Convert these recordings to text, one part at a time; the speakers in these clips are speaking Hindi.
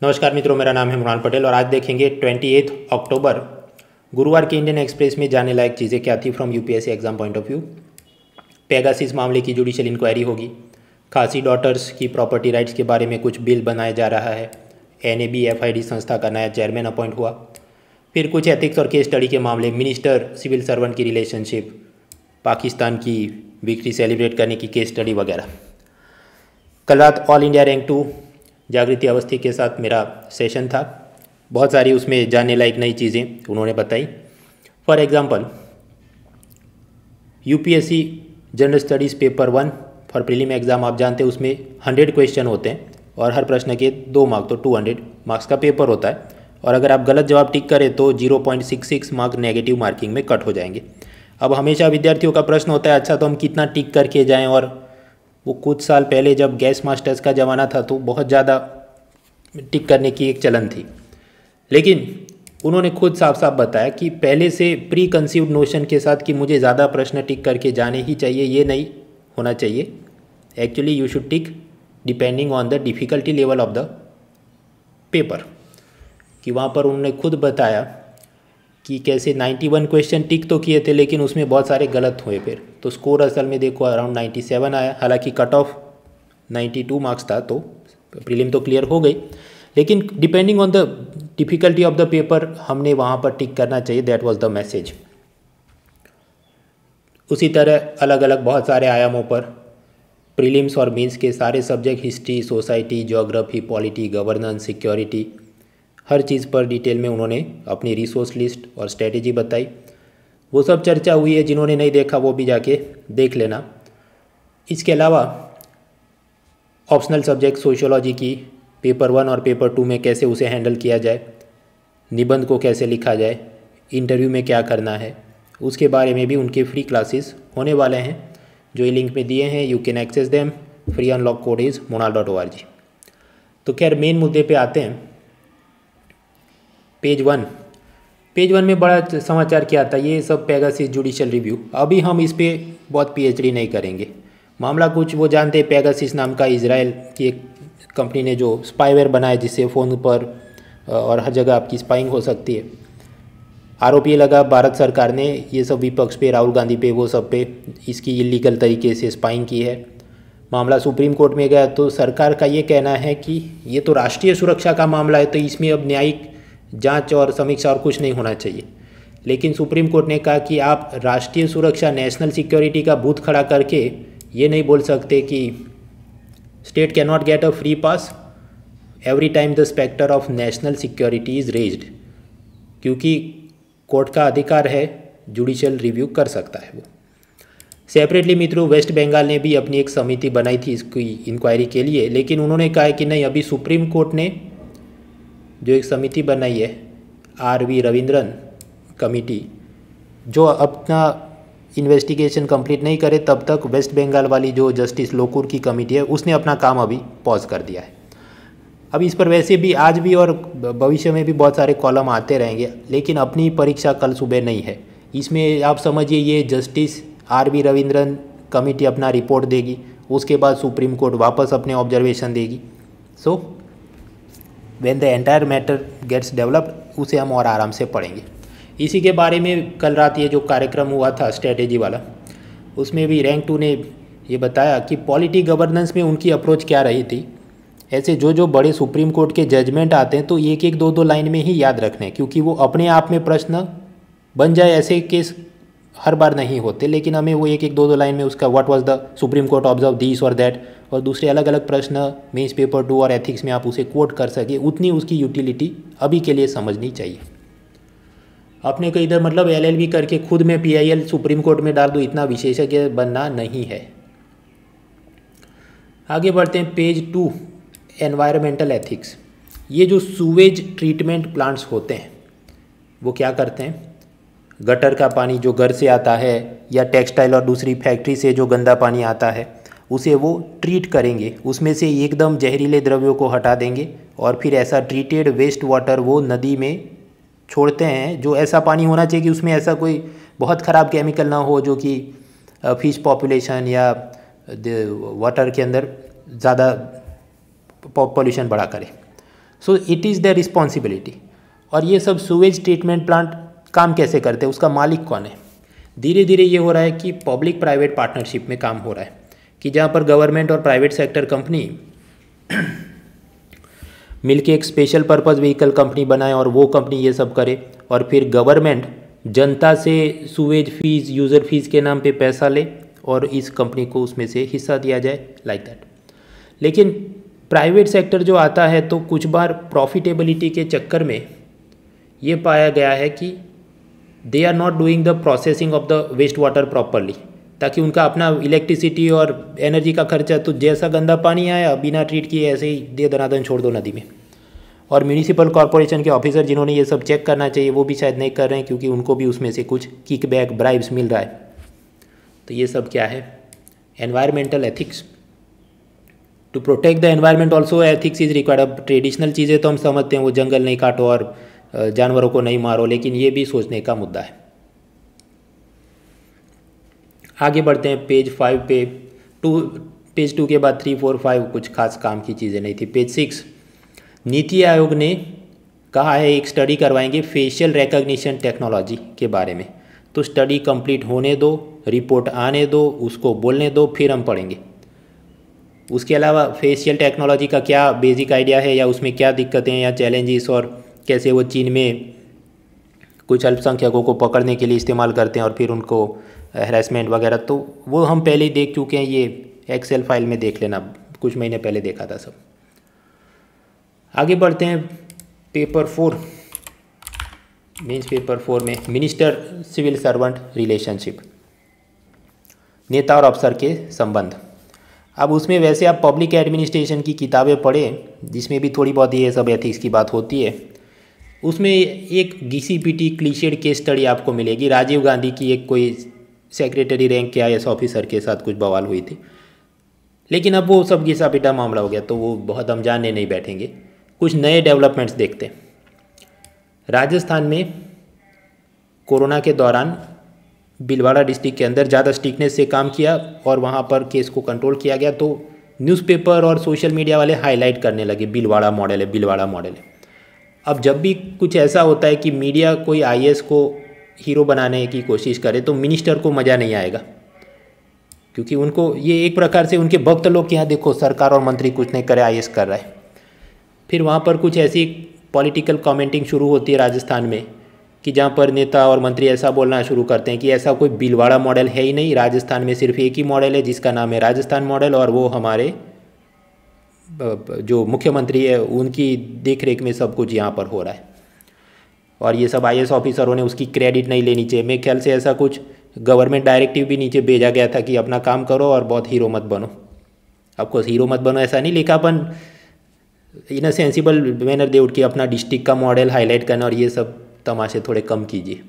नमस्कार मित्रों, मेरा नाम है मृणाल पटेल और आज देखेंगे 28 अक्टूबर गुरुवार के इंडियन एक्सप्रेस में जाने लायक चीज़ें क्या थी from UPSC exam point of view. Pegasus मामले की जुडिशियल इंक्वायरी होगी। खासी डॉटर्स की प्रॉपर्टी राइट्स के बारे में कुछ बिल बनाया जा रहा है। NABFID संस्था का नया चेयरमैन अपॉइंट हुआ। फिर कुछ एथिक्स और केस स्टडी के मामले, मिनिस्टर सिविल सर्वेंट की रिलेशनशिप, पाकिस्तान की विक्ट्री सेलिब्रेट करने की केस स्टडी वगैरह। कल रात ऑल इंडिया रैंक 2 जागृति अवस्थी के साथ मेरा सेशन था। बहुत सारी उसमें जानने लायक नई चीज़ें उन्होंने बताई। For example, UPSC general studies paper 1 for prelim exam, आप जानते हैं उसमें 100 क्वेश्चन होते हैं और हर प्रश्न के 2 मार्क, तो 200 मार्क्स का पेपर होता है। और अगर आप गलत जवाब टिक करें तो 0.66 मार्क नेगेटिव मार्किंग में कट हो जाएंगे। अब हमेशा विद्यार्थियों का प्रश्न होता है, अच्छा तो हम कितना टिक करके जाएँ। और वो कुछ साल पहले जब गैस मास्टर्स का ज़माना था तो बहुत ज़्यादा टिक करने की एक चलन थी, लेकिन उन्होंने खुद साफ साफ बताया कि पहले से प्री कंसीव्ड नोशन के साथ कि मुझे ज़्यादा प्रश्न टिक करके जाने ही चाहिए, ये नहीं होना चाहिए। Actually you should tick depending on the difficulty level of the paper. कि वहाँ पर उन्होंने खुद बताया कि कैसे 91 क्वेश्चन टिक तो किए थे लेकिन उसमें बहुत सारे गलत हुए। फिर तो स्कोर असल में देखो अराउंड 97 आया। हालांकि कट ऑफ 92 मार्क्स था, तो प्रीलिम तो क्लियर हो गई, लेकिन depending on the difficulty of the paper हमने वहाँ पर टिक करना चाहिए। That was the message. उसी तरह अलग अलग बहुत सारे आयामों पर प्रीलिम्स और मेंस के सारे subject, history, society, geography, polity, governance, security, हर चीज़ पर डिटेल में उन्होंने अपनी रिसोर्स लिस्ट और स्ट्रेटेजी बताई। वो सब चर्चा हुई है, जिन्होंने नहीं देखा वो भी जाके देख लेना। इसके अलावा ऑप्शनल सब्जेक्ट सोशियोलॉजी की पेपर 1 और पेपर 2 में कैसे उसे हैंडल किया जाए, निबंध को कैसे लिखा जाए, इंटरव्यू में क्या करना है, उसके बारे में भी उनके फ्री क्लासेस होने वाले हैं, जो ये लिंक में दिए हैं। You can access them. Free unlock code is monal.org। तो खैर मेन मुद्दे पे आते हैं। पेज 1 में बड़ा समाचार क्या था, ये सब पेगासिस जुडिशियल रिव्यू। अभी हम इस पे बहुत PhD नहीं करेंगे। मामला कुछ वो जानते हैं, पेगासिस नाम का इजराइल की एक कंपनी ने जो स्पाईवेयर बनाया जिससे फ़ोन पर और हर जगह आपकी स्पाइंग हो सकती है। आरोप ये लगा भारत सरकार ने, ये सब विपक्ष पे, राहुल गांधी पे, वो सब पे इसकी इलीगल तरीके से स्पाइंग की है। मामला सुप्रीम कोर्ट में गया तो सरकार का ये कहना है कि ये तो राष्ट्रीय सुरक्षा का मामला है, तो इसमें अब न्यायिक जांच और समीक्षा और कुछ नहीं होना चाहिए। लेकिन सुप्रीम कोर्ट ने कहा कि आप राष्ट्रीय सुरक्षा, नेशनल सिक्योरिटी का बूथ खड़ा करके ये नहीं बोल सकते कि state can not get a free pass every time the spectre of national security is raised, क्योंकि कोर्ट का अधिकार है, जुडिशियल रिव्यू कर सकता है वो। सेपरेटली मित्रों, वेस्ट बंगाल ने भी अपनी एक समिति बनाई थी इसकी इंक्वायरी के लिए, लेकिन उन्होंने कहा है कि नहीं, अभी सुप्रीम कोर्ट ने जो एक समिति बनाई है RV रविंद्रन कमेटी, जो अपना इन्वेस्टिगेशन कंप्लीट नहीं करे तब तक वेस्ट बंगाल वाली जो जस्टिस लोकुर की कमेटी है उसने अपना काम अभी पॉज कर दिया है। अब इस पर वैसे भी आज भी और भविष्य में भी बहुत सारे कॉलम आते रहेंगे, लेकिन अपनी परीक्षा कल सुबह नहीं है। इसमें आप समझिए ये जस्टिस RV रविंद्रन कमेटी अपना रिपोर्ट देगी, उसके बाद सुप्रीम कोर्ट वापस अपने ऑब्जर्वेशन देगी। So when the entire matter gets developed, उसे हम और आराम से पढ़ेंगे। इसी के बारे में कल रात ये जो कार्यक्रम हुआ था स्ट्रेटेजी वाला, उसमें भी रैंक 2 ने ये बताया कि पॉलिटी गवर्नेंस में उनकी अप्रोच क्या रही थी। ऐसे जो बड़े सुप्रीम कोर्ट के जजमेंट आते हैं तो एक एक दो लाइन में ही याद रखने, क्योंकि वो अपने आप में प्रश्न बन जाए ऐसे केस हर बार नहीं होते, लेकिन हमें वो एक एक दो लाइन में उसका what was the supreme court observe this और दैट, और दूसरे अलग अलग प्रश्न मेंस पेपर 2 और एथिक्स में आप उसे कोट कर सके, उतनी उसकी यूटिलिटी अभी के लिए समझनी चाहिए। अपने को इधर मतलब LLB करके खुद में PIL सुप्रीम कोर्ट में डाल दो, इतना विशेषज्ञ बनना नहीं है। आगे बढ़ते हैं। Page 2, environmental ethics. ये जो सूवेज ट्रीटमेंट प्लांट्स होते हैं वो क्या करते हैं, गटर का पानी जो घर से आता है या टेक्सटाइल और दूसरी फैक्ट्री से जो गंदा पानी आता है उसे वो ट्रीट करेंगे, उसमें से एकदम जहरीले द्रव्यों को हटा देंगे और फिर ऐसा ट्रीटेड वेस्ट वाटर वो नदी में छोड़ते हैं। जो ऐसा पानी होना चाहिए कि उसमें ऐसा कोई बहुत ख़राब केमिकल ना हो जो कि फिश पॉपुलेशन या वाटर के अंदर ज़्यादा पॉल्यूशन बढ़ा करे। So it is the responsibility. और ये सब सुवेज ट्रीटमेंट प्लांट काम कैसे करते हैं, उसका मालिक कौन है? धीरे धीरे ये हो रहा है कि पब्लिक प्राइवेट पार्टनरशिप में काम हो रहा है, कि जहाँ पर गवर्नमेंट और प्राइवेट सेक्टर कंपनी मिलके एक स्पेशल पर्पस व्हीकल कंपनी बनाए और वो कंपनी ये सब करे, और फिर गवर्नमेंट जनता से सुवेज फीस, यूज़र फीस के नाम पे पैसा ले और इस कंपनी को उसमें से हिस्सा दिया जाए, लाइक दैट। लेकिन प्राइवेट सेक्टर जो आता है तो कुछ बार प्रॉफिटेबिलिटी के चक्कर में ये पाया गया है कि they are not doing the processing of the waste water properly, ताकि उनका अपना इलेक्ट्रिसिटी और एनर्जी का खर्चा, तो जैसा गंदा पानी आया बिना ट्रीट किए ऐसे ही दे दनादन छोड़ दो नदी में। और म्यूनिसिपल कॉरपोरेशन के ऑफिसर जिन्होंने ये सब चेक करना चाहिए वो भी शायद नहीं कर रहे हैं, क्योंकि उनको भी उसमें से कुछ किकबैक, ब्राइब्स मिल रहा है। तो ये सब क्या है? Environmental ethics. To protect the environment also ethics is required. अब ट्रेडिशनल चीज़ें तो हम समझते हैं, वो जंगल नहीं काटो और जानवरों को नहीं मारो, लेकिन ये भी सोचने का मुद्दा है। आगे बढ़ते हैं पेज 5 पे। पेज 2 के बाद 3, 4, 5 कुछ खास काम की चीज़ें नहीं थी। पेज 6, नीति आयोग ने कहा है एक स्टडी करवाएंगे फेशियल रिकॉग्निशन टेक्नोलॉजी के बारे में। तो स्टडी कंप्लीट होने दो, रिपोर्ट आने दो, उसको बोलने दो, फिर हम पढ़ेंगे। उसके अलावा फेशियल टेक्नोलॉजी का क्या बेसिक आइडिया है, या उसमें क्या दिक्कतें या चैलेंजेस, और कैसे वो चीन में कुछ अल्पसंख्यकों को पकड़ने के लिए इस्तेमाल करते हैं और फिर उनको हैरेसमेंट वगैरह, तो वो हम पहले ही देख चुके हैं। ये एक्सेल फाइल में देख लेना, कुछ महीने पहले देखा था सब। आगे बढ़ते हैं पेपर 4, मीन्स पेपर 4 में मिनिस्टर सिविल सर्वेंट रिलेशनशिप, नेता और अफसर के संबंध। अब उसमें वैसे आप पब्लिक एडमिनिस्ट्रेशन की किताबें पढ़ें, जिसमें भी थोड़ी बहुत ये सब एथिक्स की बात होती है, उसमें एक GCPT क्लीशेड केस स्टडी आपको मिलेगी। राजीव गांधी की एक कोई सेक्रेटरी रैंक के IAS ऑफिसर के साथ कुछ बवाल हुई थी, लेकिन अब वो सब घिसा पिटा मामला हो गया, तो वो बहुत हम जानने नहीं बैठेंगे। कुछ नए डेवलपमेंट्स देखते हैं। राजस्थान में कोरोना के दौरान भीलवाड़ा डिस्ट्रिक्ट के अंदर ज़्यादा स्ट्रिक्टनेस से काम किया और वहाँ पर केस को कंट्रोल किया गया, तो न्यूज़पेपर और सोशल मीडिया वाले हाईलाइट करने लगे, भीलवाड़ा मॉडल है, भीलवाड़ा मॉडल है। अब जब भी कुछ ऐसा होता है कि मीडिया कोई IAS को हीरो बनाने की कोशिश करे, तो मिनिस्टर को मज़ा नहीं आएगा, क्योंकि उनको ये एक प्रकार से उनके भक्त लोग के यहाँ देखो सरकार और मंत्री कुछ नहीं करे, IAS कर रहा है। फिर वहाँ पर कुछ ऐसी पॉलिटिकल कमेंटिंग शुरू होती है राजस्थान में, कि जहाँ पर नेता और मंत्री ऐसा बोलना शुरू करते हैं कि ऐसा कोई भीलवाड़ा मॉडल है ही नहीं, राजस्थान में सिर्फ एक ही मॉडल है जिसका नाम है राजस्थान मॉडल, और वो हमारे जो मुख्यमंत्री है उनकी देखरेख में सब कुछ यहाँ पर हो रहा है। और ये सब IAS ऑफिसरों ने उसकी क्रेडिट नहीं लेनी चाहिए। मेरे ख्याल से ऐसा कुछ गवर्नमेंट डायरेक्टिव भी नीचे भेजा गया था कि अपना काम करो और बहुत हीरो मत बनो। ऑफकोर्स हीरो मत बनो ऐसा नहीं लिखा, अपन इन अ सेंसिबल मैनर दे उठ के अपना डिस्ट्रिक्ट का मॉडल हाईलाइट करना और ये सब तमाशे थोड़े कम कीजिए।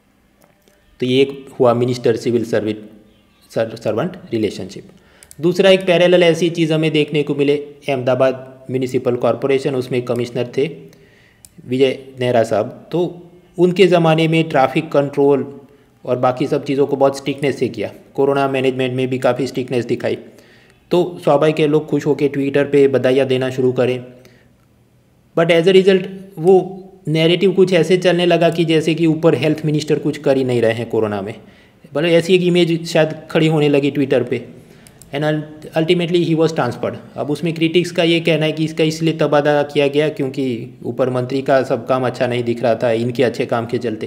तो ये एक हुआ मिनिस्टर सिविल सर्वेंट रिलेशनशिप। दूसरा एक पैरेलल ऐसी चीज़ हमें देखने को मिले, अहमदाबाद म्यूनिसिपल कॉरपोरेशन, उसमें कमिश्नर थे विजय नेहरा साहब। तो उनके ज़माने में ट्रैफिक कंट्रोल और बाकी सब चीज़ों को बहुत स्ट्रिक्टनेस से किया, कोरोना मैनेजमेंट में भी काफ़ी स्ट्रिक्टनेस दिखाई। तो स्वाभाविक है लोग खुश होकर ट्विटर पे बधाइयाँ देना शुरू करें, बट एज अ रिज़ल्ट वो नैरेटिव कुछ ऐसे चलने लगा कि जैसे कि ऊपर हेल्थ मिनिस्टर कुछ कर ही नहीं रहे हैं कोरोना में, मतलब ऐसी एक इमेज शायद खड़ी होने लगी ट्विटर पे, and ultimately he was transferred. अब उसमें क्रिटिक्स का ये कहना है कि इसका इसलिए तबादला किया गया क्योंकि ऊपर मंत्री का सब काम अच्छा नहीं दिख रहा था इनके अच्छे काम के चलते।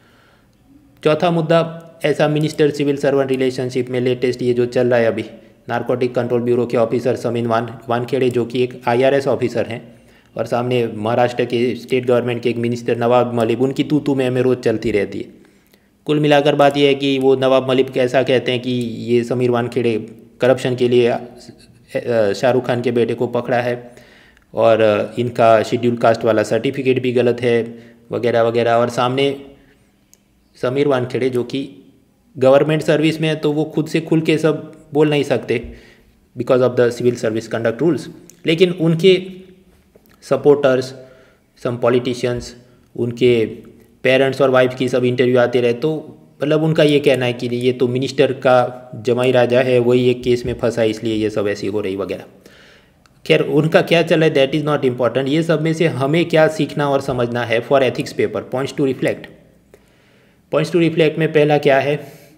चौथा मुद्दा ऐसा मिनिस्टर सिविल सर्वेंट रिलेशनशिप में लेटेस्ट ये जो चल रहा है अभी, नारकोटिक कंट्रोल ब्यूरो के ऑफिसर समीन वानखेड़े जो कि एक IRS ऑफिसर हैं, और सामने महाराष्ट्र के स्टेट गवर्नमेंट के एक मिनिस्टर नवाब मलिक, उनकी तू में रोज़ चलती रहती है। कुल मिलाकर बात यह है कि वो नवाब मलिक कैसा कहते हैं कि ये समीर वानखेड़े करप्शन के लिए शाहरुख खान के बेटे को पकड़ा है और इनका शेड्यूल कास्ट वाला सर्टिफिकेट भी गलत है वगैरह वगैरह। और सामने समीर वानखेड़े जो कि गवर्नमेंट सर्विस में है, तो वो खुद से खुल के सब बोल नहीं सकते because of the civil service conduct rules, लेकिन उनके सपोर्टर्स, सम पॉलिटिशियंस, उनके पेरेंट्स और वाइफ की सब इंटरव्यू आते रहे, तो मतलब उनका ये कहना है कि ये तो मिनिस्टर का जमाई राजा है, वही एक केस में फंसा इसलिए ये सब ऐसी हो रही वगैरह। खैर उनका क्या चल रहा है दैट इज़ नॉट इम्पॉर्टेंट। ये सब में से हमें क्या सीखना और समझना है for ethics paper. Points to reflect. Points to reflect में पहला क्या है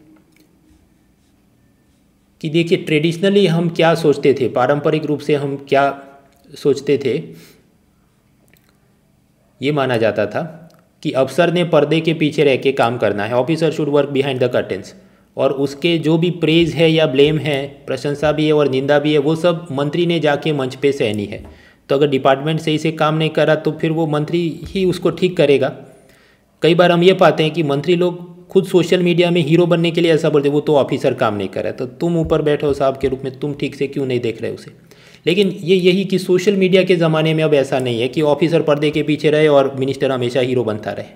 कि देखिए ट्रेडिशनली हम क्या सोचते थे, पारंपरिक रूप से हम क्या सोचते थे। ये माना जाता था कि अफसर ने पर्दे के पीछे रह के काम करना है, officer should work behind the curtains, और उसके जो भी प्रेज है या ब्लेम है, प्रशंसा भी है और निंदा भी है, वो सब मंत्री ने जाके मंच पे सहनी है। तो अगर डिपार्टमेंट सही से काम नहीं करा तो फिर वो मंत्री ही उसको ठीक करेगा। कई बार हम ये पाते हैं कि मंत्री लोग खुद सोशल मीडिया में हीरो बनने के लिए ऐसा बोलते हैं वो तो ऑफिसर काम नहीं कर रहा है, तो तुम ऊपर बैठे हो साहब के रूप में, तुम ठीक से क्यों नहीं देख रहे उसे। लेकिन यही कि सोशल मीडिया के ज़माने में अब ऐसा नहीं है कि ऑफिसर पर्दे के पीछे रहे और मिनिस्टर हमेशा हीरो बनता रहे।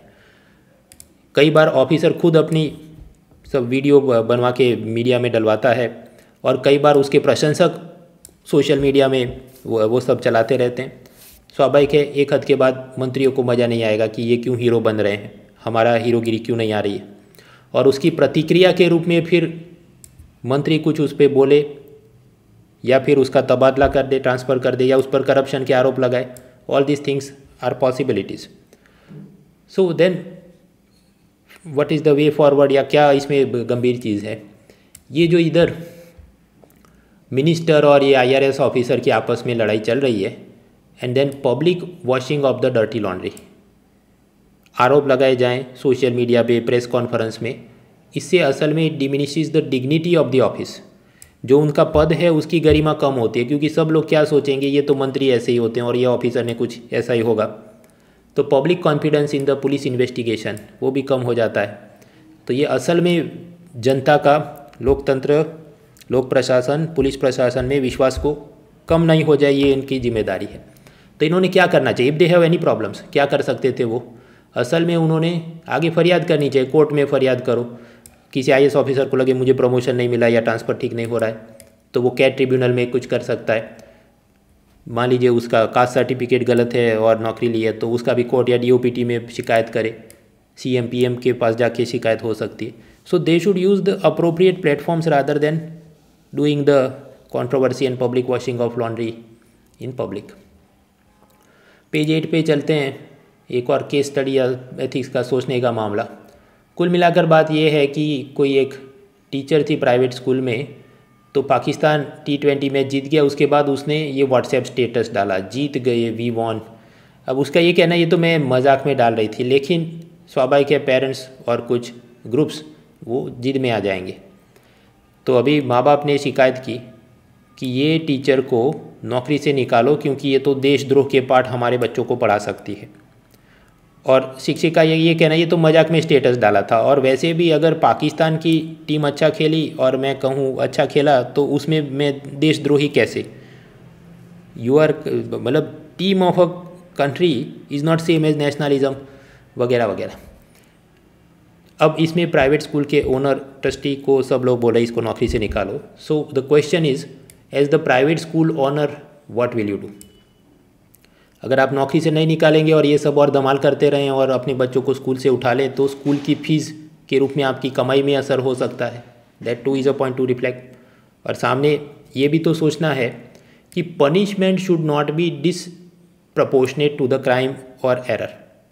कई बार ऑफिसर खुद अपनी सब वीडियो बनवा के मीडिया में डलवाता है और कई बार उसके प्रशंसक सोशल मीडिया में वो सब चलाते रहते हैं। स्वाभाविक है एक हद के बाद मंत्रियों को मज़ा नहीं आएगा कि ये क्यों हीरो बन रहे हैं, हमारा हीरोगिरी क्यों नहीं आ रही है, और उसकी प्रतिक्रिया के रूप में फिर मंत्री कुछ उस पर बोले या फिर उसका तबादला कर दे, ट्रांसफ़र कर दे, या उस पर करप्शन के आरोप लगाए। All this things are possibilities. So then what is the way forward, या क्या इसमें गंभीर चीज़ है। ये जो इधर मिनिस्टर और ये IRS ऑफिसर की आपस में लड़ाई चल रही है, and then public washing of the dirty laundry, आरोप लगाए जाएं सोशल मीडिया पे, प्रेस कॉन्फ्रेंस में, इससे असल में diminishes the dignity of the office. जो उनका पद है उसकी गरिमा कम होती है, क्योंकि सब लोग क्या सोचेंगे ये तो मंत्री ऐसे ही होते हैं और ये ऑफिसर ने कुछ ऐसा ही होगा। तो public confidence in the police investigation वो भी कम हो जाता है। तो ये असल में जनता का लोकतंत्र, लोक प्रशासन, पुलिस प्रशासन में विश्वास को कम नहीं हो जाए, ये इनकी जिम्मेदारी है। तो इन्होंने क्या करना चाहिए, if they have any problems, क्या कर सकते थे वो। असल में उन्होंने आगे फरियाद करनी चाहिए, कोर्ट में फरियाद करो। किसी IAS ऑफिसर को लगे मुझे प्रमोशन नहीं मिला या ट्रांसफ़र ठीक नहीं हो रहा है, तो वो कैट ट्रिब्यूनल में कुछ कर सकता है। मान लीजिए उसका कास्ट सर्टिफिकेट गलत है और नौकरी ली है, तो उसका भी कोर्ट या DOPT में शिकायत करे, CM PM के पास जाके शिकायत हो सकती है। So they should use the appropriate platforms rather than doing the controversy and public washing of laundry in public. Page 8 पे चलते हैं, एक और केस स्टडी या एथिक्स का सोचने का मामला। कुल मिलाकर बात यह है कि कोई एक टीचर थी प्राइवेट स्कूल में, तो पाकिस्तान T20 मैच जीत गया, उसके बाद उसने ये व्हाट्सएप स्टेटस डाला, जीत गए, वी वॉन। अब उसका ये कहना ये तो मैं मजाक में डाल रही थी, लेकिन स्वाभाविक है पेरेंट्स और कुछ ग्रुप्स वो जिद में आ जाएंगे। तो अभी माँ बाप ने शिकायत की कि ये टीचर को नौकरी से निकालो, क्योंकि ये तो देशद्रोह के पाठ हमारे बच्चों को पढ़ा सकती है। और शिक्षिका ये कहना ये तो मजाक में स्टेटस डाला था, और वैसे भी अगर पाकिस्तान की टीम अच्छा खेली और मैं कहूँ अच्छा खेला तो उसमें मैं देशद्रोही कैसे। यू आर मतलब team of a country is not same as nationalism वगैरह वगैरह। अब इसमें प्राइवेट स्कूल के ओनर ट्रस्टी को सब लोग बोले इसको नौकरी से निकालो। So the question is as the private school owner what will you do. अगर आप नौकरी से नहीं निकालेंगे और ये सब और धमाल करते रहें और अपने बच्चों को स्कूल से उठा लें, तो स्कूल की फ़ीस के रूप में आपकी कमाई में असर हो सकता है। That too is a point to reflect. और सामने ये भी तो सोचना है कि punishment should not be disproportionate to the crime और एरर।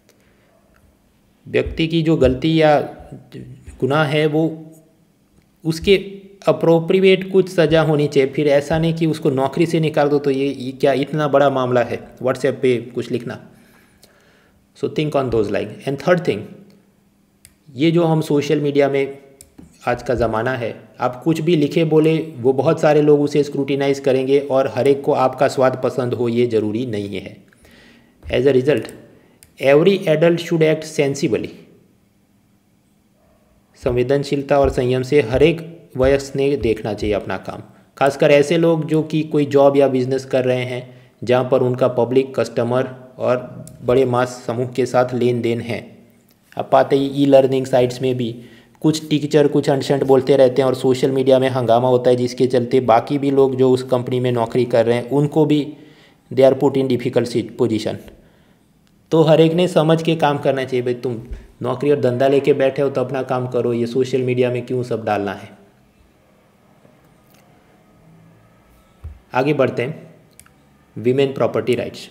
व्यक्ति की जो गलती या गुनाह है वो उसके अप्रोप्रिएट कुछ सज़ा होनी चाहिए। फिर ऐसा नहीं कि उसको नौकरी से निकाल दो, तो ये क्या इतना बड़ा मामला है व्हाट्सएप पे कुछ लिखना। So think on those line. And third thing, ये जो हम सोशल मीडिया में आज का ज़माना है, आप कुछ भी लिखे बोले वो बहुत सारे लोग उसे स्क्रूटिनाइज करेंगे और हर एक को आपका स्वाद पसंद हो ये ज़रूरी नहीं है। As a result every adult should act sensibly. संवेदनशीलता और संयम से हर एक वयस्क ने देखना चाहिए अपना काम। खासकर ऐसे लोग जो कि कोई जॉब या बिजनेस कर रहे हैं जहाँ पर उनका पब्लिक, कस्टमर और बड़े मास समूह के साथ लेन देन है। अब पाते ही E-लर्निंग साइट्स में भी कुछ टीचर कुछ अनशंट बोलते रहते हैं और सोशल मीडिया में हंगामा होता है, जिसके चलते बाकी भी लोग जो उस कंपनी में नौकरी कर रहे हैं उनको भी they are put in difficult position. तो हर एक ने समझ के काम करना चाहिए। भाई तुम नौकरी और धंधा लेके बैठे हो तो अपना काम करो, ये सोशल मीडिया में क्यों सब डालना है। आगे बढ़ते हैं। Women property rights.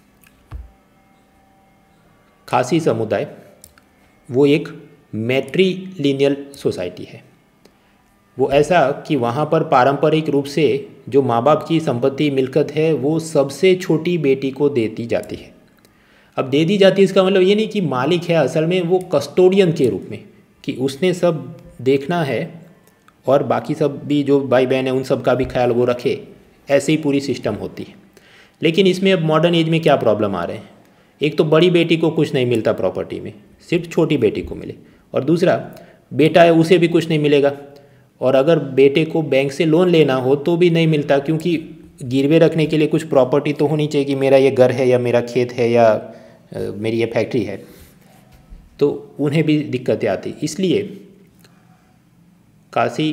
खासी समुदाय वो एक मैट्रीलिनियल सोसाइटी है। वो ऐसा कि वहाँ पर पारंपरिक रूप से जो माँ बाप की संपत्ति मिल्कियत है वो सबसे छोटी बेटी को देती जाती है। अब दे दी जाती है इसका मतलब ये नहीं कि मालिक है, असल में वो कस्टोडियन के रूप में कि उसने सब देखना है और बाकी सब भी जो भाई बहन है उन सब का भी ख्याल वो रखे, ऐसे ही पूरी सिस्टम होती है। लेकिन इसमें अब मॉडर्न एज में क्या प्रॉब्लम आ रहे हैं, एक तो बड़ी बेटी को कुछ नहीं मिलता प्रॉपर्टी में, सिर्फ छोटी बेटी को मिले, और दूसरा बेटा है उसे भी कुछ नहीं मिलेगा, और अगर बेटे को बैंक से लोन लेना हो तो भी नहीं मिलता, क्योंकि गिरवे रखने के लिए कुछ प्रॉपर्टी तो होनी चाहिए कि मेरा ये घर है या मेरा खेत है या मेरी ये फैक्ट्री है, तो उन्हें भी दिक्कतें आती। इसलिए Khasi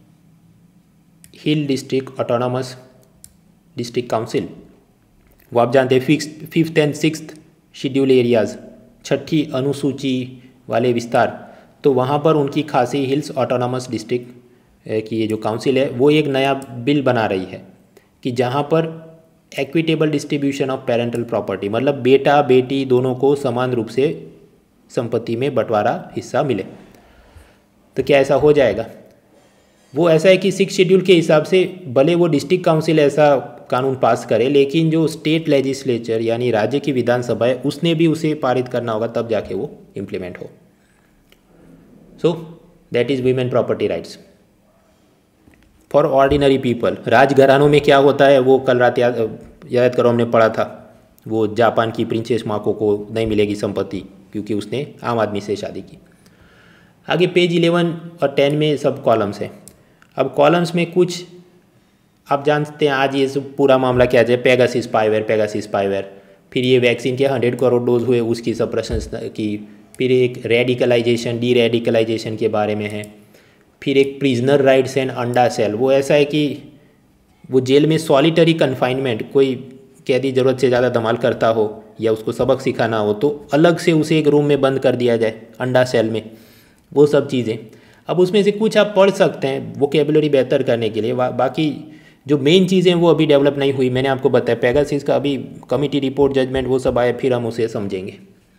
hill district autonomous district council, वो आप जानते हैं fifth and sixth schedule areas, छठी अनुसूची वाले विस्तार, तो वहाँ पर उनकी खासी हिल्स ऑटोनॉमस डिस्ट्रिक्ट की ये जो काउंसिल है वो एक नया बिल बना रही है कि जहाँ पर equitable distribution of parental property, मतलब बेटा बेटी दोनों को समान रूप से संपत्ति में बंटवारा हिस्सा मिले। तो क्या ऐसा हो जाएगा? वो ऐसा है कि सिक्स शेड्यूल के हिसाब से भले वो डिस्ट्रिक्ट काउंसिल ऐसा कानून पास करे, लेकिन जो स्टेट लेजिस्लेचर यानी राज्य की विधानसभा है उसने भी उसे पारित करना होगा, तब जाके वो इम्प्लीमेंट हो। So that is women property rights for ordinary people. राजघरानों में क्या होता है वो कल रात याद करो हमने पढ़ा था, वो जापान की प्रिंसेस माको को नहीं मिलेगी संपत्ति क्योंकि उसने आम आदमी से शादी की। आगे पेज 11 और 10 में सब कॉलम्स हैं। अब कॉलम्स में कुछ आप जानते हैं आज ये पूरा मामला क्या है, पेगासिस स्पाईवेयर, फिर ये वैक्सीन के 100 करोड़ डोज हुए उसकी सप्रेशन की, फिर एक रेडिकलाइजेशन डी रेडिकलाइजेशन के बारे में है, फिर एक प्रिजनर राइट्स एंड अंडा सेल। वो ऐसा है कि वो जेल में सॉलिटरी कन्फाइनमेंट, कोई कैदी ज़रूरत से ज़्यादा धमाल करता हो या उसको सबक सिखाना हो तो अलग से उसे एक रूम में बंद कर दिया जाए अंडा सेल में, वो सब चीज़ें। अब उसमें से कुछ आप पढ़ सकते हैं वोकेबुलरी बेहतर करने के लिए, बाकी जो मेन चीज़ें वो अभी डेवलप नहीं हुई। मैंने आपको बताया पेगासिस का अभी कमिटी रिपोर्ट जजमेंट वो सब आए, फिर हम उसे समझेंगे।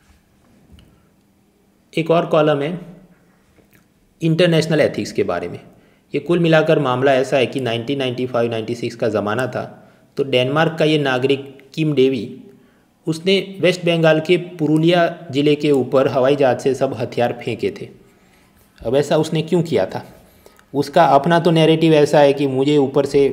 एक और कॉलम है इंटरनेशनल एथिक्स के बारे में। ये कुल मिलाकर मामला ऐसा है कि 1995-96 का ज़माना था, तो डेनमार्क का ये नागरिक किम डेवी, उसने वेस्ट बंगाल के पुरुलिया ज़िले के ऊपर हवाई जहाज़ से सब हथियार फेंके थे। अब ऐसा उसने क्यों किया था? उसका अपना तो नैरेटिव ऐसा है कि मुझे ऊपर से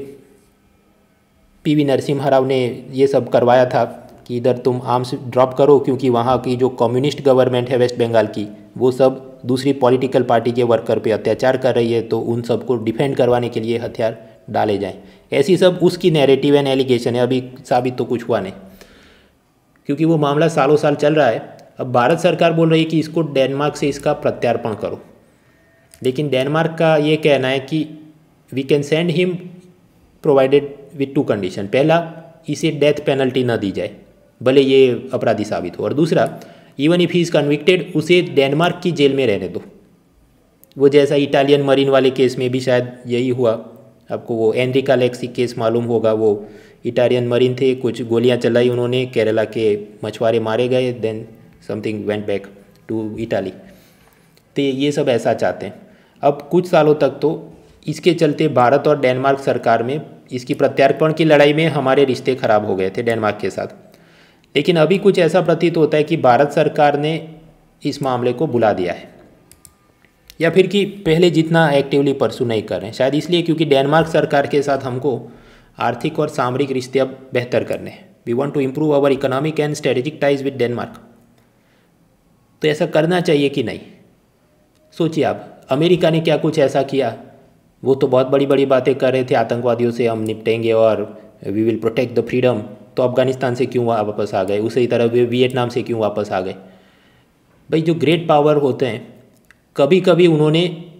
पीवी नरसिम्हा राव ने ये सब करवाया था कि इधर तुम आर्म्स ड्रॉप करो, क्योंकि वहाँ की जो कम्युनिस्ट गवर्नमेंट है वेस्ट बंगाल की वो सब दूसरी पॉलिटिकल पार्टी के वर्कर पे अत्याचार कर रही है, तो उन सबको डिफेंड करवाने के लिए हथियार डाले जाएं। ऐसी सब उसकी नैरेटिव एंड एलिगेशन है। अभी साबित तो कुछ हुआ नहीं, क्योंकि वो मामला सालों साल चल रहा है। अब भारत सरकार बोल रही है कि इसको डेनमार्क से इसका प्रत्यार्पण करो, लेकिन डेनमार्क का ये कहना है कि we can send him provided with 2 condition. पहला, इसे डेथ पेनल्टी न दी जाए भले ये अपराधी साबित हो, और दूसरा, even if he is convicted उसे डेनमार्क की जेल में रहने दो। वो जैसा इटालियन मरीन वाले केस में भी शायद यही हुआ। आपको वो एनरिका लेक्सी केस मालूम होगा, वो इटालियन मरीन थे, कुछ गोलियां चलाई उन्होंने, केरला के मछुआरे मारे गए, then something went back to Italy. तो ये सब ऐसा चाहते हैं। अब कुछ सालों तक तो इसके चलते भारत और डेनमार्क सरकार में इसकी प्रत्यार्पण की लड़ाई में हमारे रिश्ते खराब हो गए थे डेनमार्क के साथ। लेकिन अभी कुछ ऐसा प्रतीत होता है कि भारत सरकार ने इस मामले को बुला दिया है, या फिर कि पहले जितना एक्टिवली परसू नहीं कर रहे हैं। शायद इसलिए क्योंकि डेनमार्क सरकार के साथ हमको आर्थिक और सामरिक रिश्ते अब बेहतर करने हैं। We want to improve our economic and strategic ties with Denmark. तो ऐसा करना चाहिए कि नहीं? सोचिए आप, अमेरिका ने क्या कुछ ऐसा किया? वो तो बहुत बड़ी बड़ी बातें कर रहे थे, आतंकवादियों से हम निपटेंगे और we will protect the freedom. तो अफगानिस्तान से क्यों वापस आ गए? उसी तरह वे वियतनाम से क्यों वापस आ गए? भाई, जो ग्रेट पावर होते हैं कभी कभी उन्होंने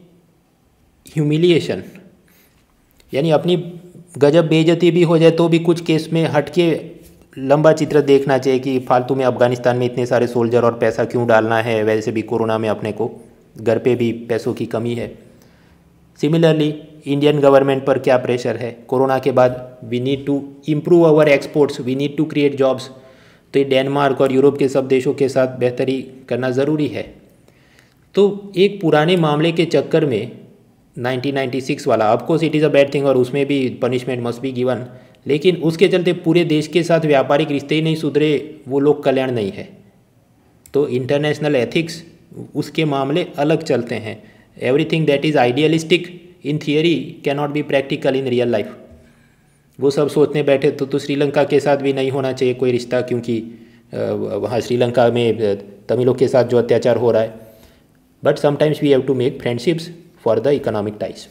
ह्यूमिलिएशन यानी अपनी गजब बेइज्जती भी हो जाए तो भी कुछ केस में हट के लंबा चित्र देखना चाहिए कि फालतू में अफगानिस्तान में इतने सारे सोल्जर और पैसा क्यों डालना है, वैसे भी कोरोना में अपने को घर पे भी पैसों की कमी है। सिमिलरली इंडियन गवर्नमेंट पर क्या प्रेशर है कोरोना के बाद। We need to improve our exports, we need to create jobs. तो ये डेनमार्क और यूरोप के सब देशों के साथ बेहतरी करना ज़रूरी है। तो एक पुराने मामले के चक्कर में 1996 वाला, of course it is a bad thing और उसमें भी पनिशमेंट मस्ट बी गिवन, लेकिन उसके चलते पूरे देश के साथ व्यापारिक रिश्ते ही नहीं सुधरे, वो लोग कल्याण नहीं है। तो इंटरनेशनल एथिक्स उसके मामले अलग चलते हैं। Everything that is idealistic in theory can not be practical in real life. वो सब सोचने बैठे तो श्रीलंका के साथ भी नहीं होना चाहिए कोई रिश्ता, क्योंकि वहाँ श्रीलंका में तमिलों के साथ जो अत्याचार हो रहा है। But sometimes we have to make friendships for the economic ties.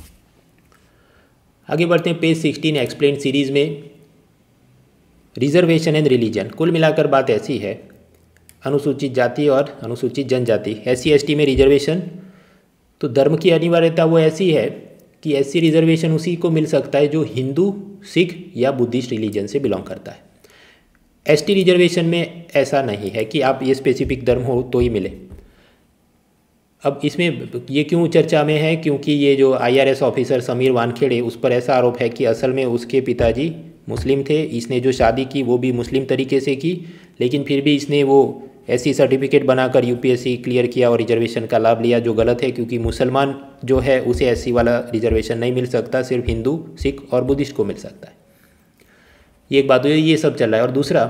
आगे बढ़ते हैं पेज 16 एक्सप्लेन सीरीज में रिजर्वेशन एंड रिलीजन। कुल मिलाकर बात ऐसी है, अनुसूचित जाति और अनुसूचित जनजाति SC ST में रिजर्वेशन, तो धर्म की अनिवार्यता वो ऐसी है कि SC रिजर्वेशन उसी को मिल सकता है जो हिंदू, सिख या बुद्धिस्ट रिलीजन से बिलोंग करता है। ST रिजर्वेशन में ऐसा नहीं है कि आप ये स्पेसिफिक धर्म हो तो ही मिले। अब इसमें ये क्यों चर्चा में है, क्योंकि ये जो IRS ऑफिसर समीर वानखेड़े, उस पर ऐसा आरोप है कि असल में उसके पिताजी मुस्लिम थे, इसने जो शादी की वो भी मुस्लिम तरीके से की, लेकिन फिर भी इसने वो SC सर्टिफिकेट बनाकर UPSC क्लियर किया और रिजर्वेशन का लाभ लिया, जो गलत है, क्योंकि मुसलमान जो है उसे SC वाला रिजर्वेशन नहीं मिल सकता, सिर्फ हिंदू, सिख और बुद्धिस्ट को मिल सकता है। ये एक बात हुई, ये सब चल रहा है। और दूसरा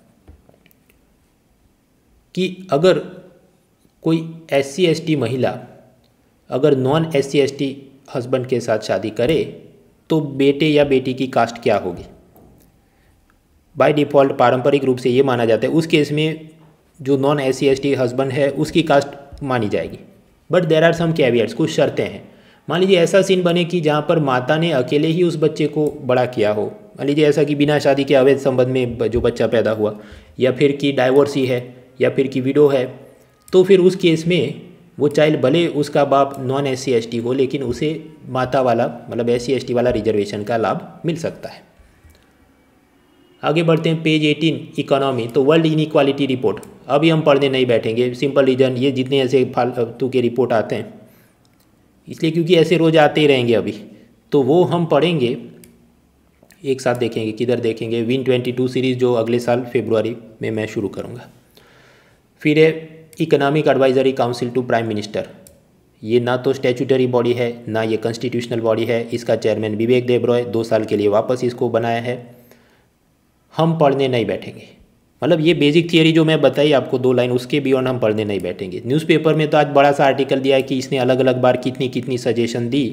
कि अगर कोई SC ST महिला अगर नॉन SC ST हस्बैंड के साथ शादी करे तो बेटे या बेटी की कास्ट क्या होगी। बाय डिफ़ॉल्ट पारंपरिक रूप से ये माना जाता है उस केस में जो नॉन SC ST हस्बैंड है उसकी कास्ट मानी जाएगी। But there are some caveats, कुछ शर्तें हैं। मान लीजिए ऐसा सीन बने कि जहाँ पर माता ने अकेले ही उस बच्चे को बड़ा किया हो, मान लीजिए ऐसा कि बिना शादी के अवैध संबंध में जो बच्चा पैदा हुआ, या फिर कि डाइवोर्सी है, या फिर कि विडो है, तो फिर उस केस में वो चाइल्ड भले उसका बाप नॉन SC ST हो, लेकिन उसे माता वाला मतलब SC ST वाला रिजर्वेशन का लाभ मिल सकता है। आगे बढ़ते हैं पेज 18 इकोनॉमी। तो वर्ल्ड इनइक्वालिटी रिपोर्ट अभी हम पढ़ने नहीं बैठेंगे, सिंपल रीजन ये जितने ऐसे फालतू के रिपोर्ट आते हैं इसलिए क्योंकि ऐसे रोज आते ही रहेंगे अभी, तो वो हम पढ़ेंगे एक साथ, देखेंगे किधर देखेंगे। विन 22 सीरीज़ जो अगले साल फरवरी में मैं शुरू करूँगा। फिर है economic advisory council to prime minister, ये ना तो स्टैट्यूटरी बॉडी है ना ये कॉन्स्टिट्यूशनल बॉडी है, इसका चेयरमैन विवेक देबरॉय 2 साल के लिए वापस इसको बनाया है। हम पढ़ने नहीं बैठेंगे, मतलब ये बेसिक थियरी जो मैं बताई आपको 2 लाइन, उसके बियॉन्ड हम पढ़ने नहीं बैठेंगे। न्यूज़पेपर में तो आज बड़ा सा आर्टिकल दिया है कि इसने अलग अलग बार कितनी कितनी सजेशन दी।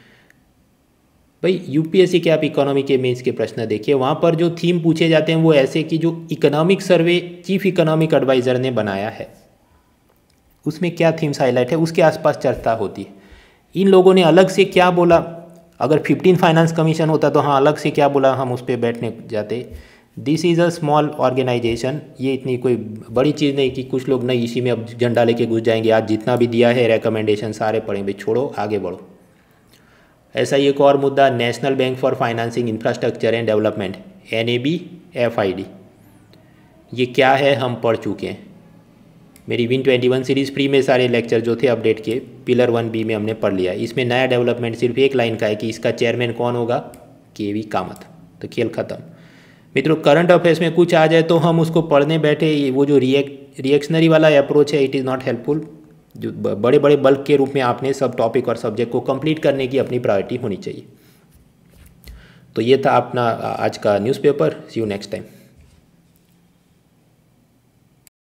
भाई UPSC के आप इकोनॉमी के मेंस के प्रश्न देखिए, वहाँ पर जो थीम पूछे जाते हैं वो ऐसे कि जो economic survey chief economic adviser ने बनाया है उसमें क्या थीम्स हाईलाइट है उसके आसपास चर्चा होती है। इन लोगों ने अलग से क्या बोला, अगर 15 फाइनेंस कमीशन होता तो हाँ अलग से क्या बोला हम उस पर बैठने जाते। This is a small organisation, ये इतनी कोई बड़ी चीज़ नहीं कि कुछ लोग नहीं इसी में अब झंडा लेके घुस जाएंगे। आज जितना भी दिया है रिकमेंडेशन सारे पढ़ें, भाई छोड़ो आगे बढ़ो। ऐसा ही एक और मुद्दा, national bank for financing infrastructure and development NAB FID, ये क्या है हम पढ़ चुके हैं। मेरी विन 21 सीरीज़ फ्री में सारे लेक्चर जो थे अपडेट के पिलर 1B में हमने पढ़ लिया। इसमें नया डेवलपमेंट सिर्फ एक लाइन का है कि इसका चेयरमैन कौन होगा, KV कामत, तो खेल ख़त्म। मित्रों करंट अफेयर्स में कुछ आ जाए तो हम उसको पढ़ने बैठे, वो जो रिएक्शनरी वाला अप्रोच है इट इज़ नॉट हेल्पफुल। जो बड़े बड़े बल्क के रूप में आपने सब टॉपिक और सब्जेक्ट को कंप्लीट करने की अपनी प्रायोरिटी होनी चाहिए। तो ये था अपना आज का newspaper. See you next time.